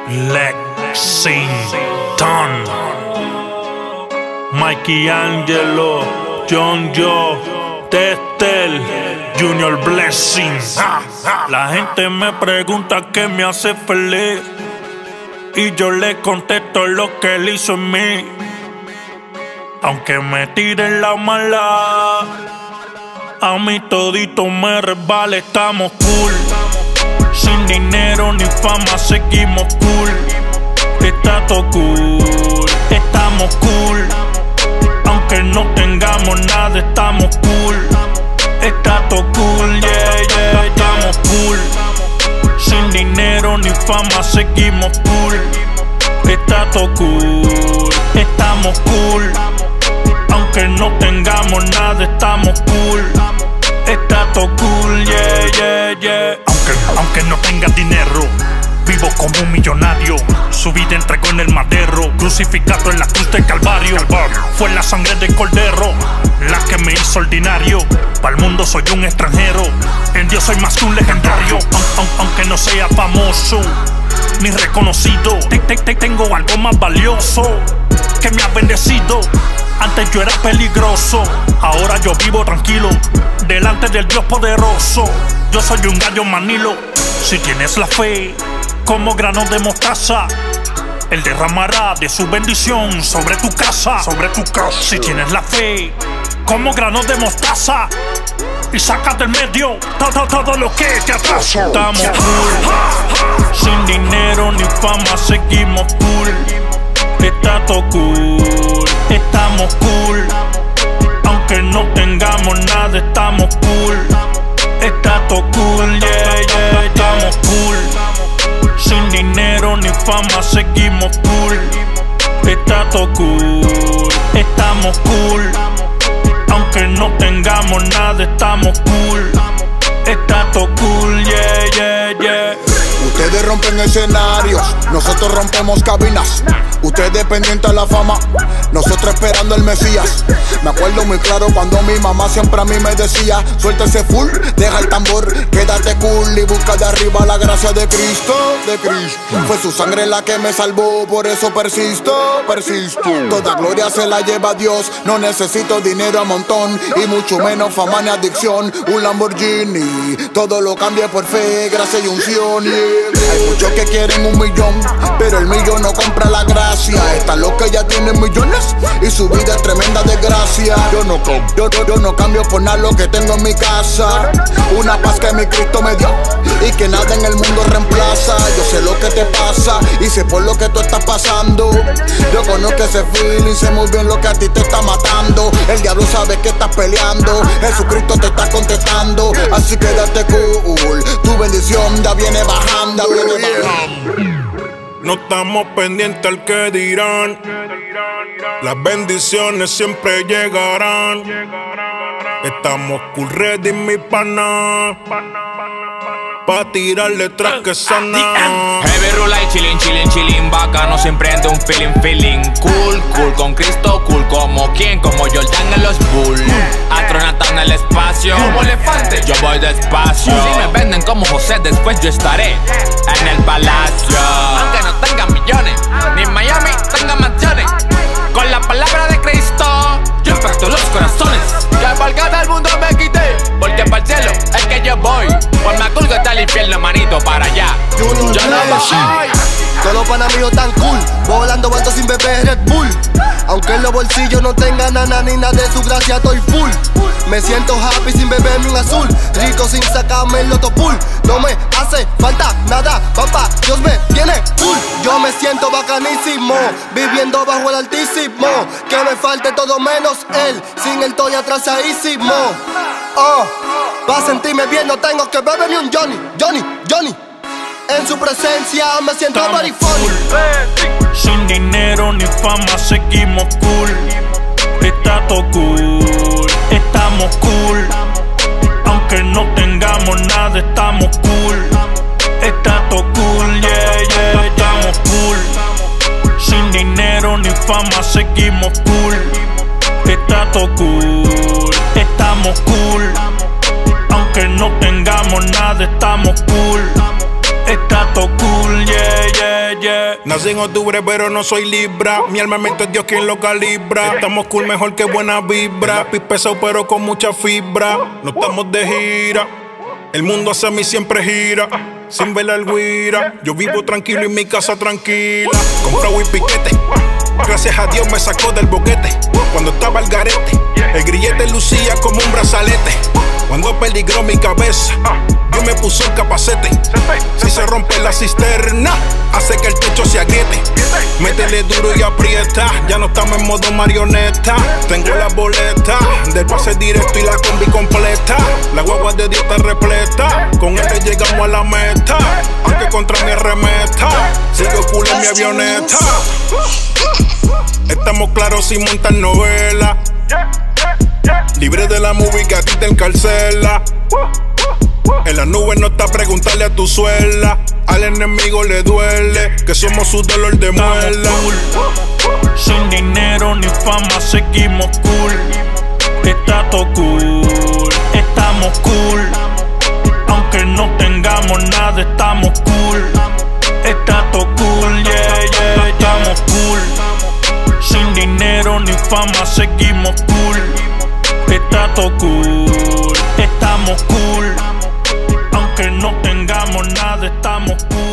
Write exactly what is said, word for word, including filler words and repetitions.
Lexington, Mikey Angelo, John Joe, Testel, Junior Blessing. La gente me pregunta qué me hace feliz y yo le contesto lo que él hizo en mí. Aunque me tiren la mala, a mí todito me resbala. Estamos cool, sin dinero ni fama seguimos cool. Está todo cool, estamos cool. Aunque no tengamos nada, estamos cool. Está todo cool, yeah, yeah, estamos cool. Sin dinero ni fama seguimos cool. Está todo cool, estamos cool. Aunque no tengamos nada, estamos cool. Está todo cool, yeah, yeah, yeah. Aunque, aunque no tengas dinero, vivo como un millonario. Su vida entregó en el madero, crucificado en la cruz del Calvario. Fue la sangre del cordero la que me hizo ordinario. Para el mundo soy un extranjero, en Dios soy más que un legendario. Aunque no sea famoso ni reconocido, te, te, te tengo algo más valioso que me ha bendecido. Antes yo era peligroso, ahora yo vivo tranquilo delante del Dios poderoso. Yo soy un gallo manilo. Si tienes la fe como grano de mostaza, Él derramará de su bendición sobre tu casa, sobre tu casa. Si tienes la fe como grano de mostaza y sacas del medio todo, todo lo que te atrasa. Estamos cool, sin dinero ni fama seguimos cool. Está todo cool, estamos cool. Aunque no tengamos nada, estamos cool. Está todo cool, yeah, yeah, estamos cool. Sin dinero ni fama seguimos cool. Está todo cool, estamos cool. Aunque no tengamos nada, estamos cool. Está todo cool, yeah, yeah, yeah. Ustedes rompen escenarios, nosotros rompemos cabinas. Ustedes pendientes a la fama, nosotros esperando el Mesías. Me acuerdo muy claro cuando mi mamá siempre a mí me decía: suéltese full, deja el tambor, quédate cool y busca de arriba la gracia de Cristo, de Cristo. Fue su sangre la que me salvó, por eso persisto, persisto. Toda gloria se la lleva Dios, no necesito dinero a montón y mucho menos fama ni adicción. Un Lamborghini, todo lo cambia por fe, gracia y unción, yeah. Hay muchos que quieren un millón, pero el millón no compra la gracia. Están los que ya tienen millones y su vida es tremenda desgracia. Yo no, yo, yo, yo no cambio por nada lo que tengo en mi casa. Una paz que mi Cristo me dio y que nada en el mundo reemplaza. Yo sé lo que te pasa y sé por lo que tú estás pasando. Yo conozco ese feeling, sé muy bien lo que a ti te está matando. El diablo sabe que estás peleando, Jesucristo te está contestando. Así que date cool, tu bendición ya viene bajando, viene bajando. No estamos pendientes al que dirán, las bendiciones siempre llegarán. Estamos cool ready, mi pana, pa' tirarle tras que sana. Heavy rula y chillin, chillin, chillin. Bacano siempre ande un feeling, feeling. Cool, cool con Cristo, cool como quien, como Jordan en los Bulls. Astronauta en el espacio, como elefante, yo voy despacio. Si me venden como José, después yo estaré en el palacio. Aunque no tenga millones, ni en Miami tenga mansiones, con la palabra de Cristo yo impacto los corazones. Ya valga del mundo me quité, porque para el cielo es que yo voy. Por más cool que está el infierno, manito, para allá yo no voy. Todos los panas míos tan cool, volando alto sin beber Red Bull. Aunque en los bolsillos no tenga nada ni nada de su gracia, estoy full. Me siento happy sin beberme un azul, rico sin sacarme el loto pool. No me hace falta nada, papá, Dios me tiene full. Yo me siento bacanísimo, viviendo bajo el altísimo. Que me falte todo menos él, sin él estoy atrasadísimo. Oh, pa' sentirme bien no tengo que beberme un Johnny, Johnny, Johnny. En su presencia me siento very funny. Sin dinero ni fama seguimos cool. Está todo cool, estamos cool. Aunque no tengamos nada, estamos cool. Está todo cool, yeah, yeah, estamos cool. Sin dinero ni fama seguimos cool. Está todo cool, estamos cool. Aunque no tengamos nada, estamos cool. Está todo cool, yeah, yeah, yeah. Nací en octubre pero no soy libra. Mi armamento es Dios quien lo calibra. Estamos cool mejor que buena vibra. Lápiz pesado pero con mucha fibra. No estamos de gira. El mundo hacia mí siempre gira. Sin ver el guira. Yo vivo tranquilo en mi casa tranquila. Comprado y piquete. Gracias a Dios me sacó del boquete. Cuando estaba al garete, el grillete lucía como un brazalete. Cuando peligró mi cabeza, Dios me puso el capacete. Si se rompe la cisterna, hace que el techo se agriete. Métele duro y aprieta, ya no estamos en modo marioneta. Tengo la boleta del pase directo y la combi completa. La guagua de Dios está repleta, con él le llegamos a la meta. Aunque contra mi remeta, sigo cool en mi avioneta. Estamos claros sin montar novela. Libre de la movie que a ti te encarcela. En las nubes no está preguntarle a tu suela. Al enemigo le duele que somos su dolor de muela. Cool. Sin dinero ni fama seguimos cool. Está todo cool. Estamos cool. Aunque no tengamos nada estamos cool. Está todo cool, yeah, yeah, estamos cool. Sin dinero ni fama seguimos cool. Está todo cool, estamos cool. Aunque no tengamos nada estamos cool.